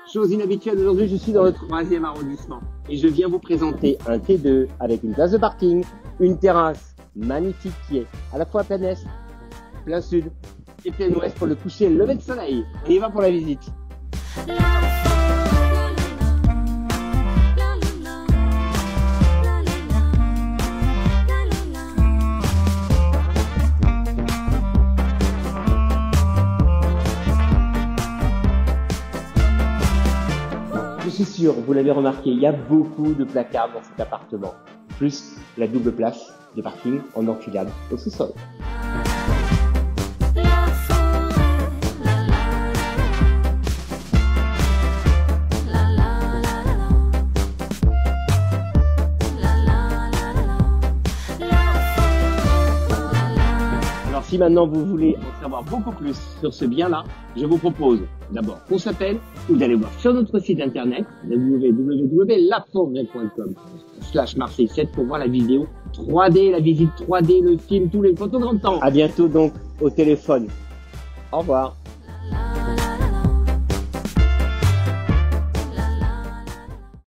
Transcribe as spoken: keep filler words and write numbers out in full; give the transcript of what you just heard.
Chose inhabituelle, aujourd'hui je suis dans le troisième arrondissement et je viens vous présenter un T deux avec une place de parking, une terrasse magnifique qui est à la fois plein est, plein sud et plein ouest pour le coucher et le lever de soleil. On y va pour la visite. Je suis sûr, vous l'avez remarqué, il y a beaucoup de placards dans cet appartement, plus la double place de parking en enfilade au sous-sol. Alors si maintenant vous voulez en savoir beaucoup plus sur ce bien-là, je vous propose d'abord qu'on s'appelle ou d'aller voir sur notre site internet w w w point la forêt point com slash Marseille sept pour voir la vidéo trois D, la visite trois D, le film, tous les photos grand temps. À bientôt donc au téléphone. Au revoir.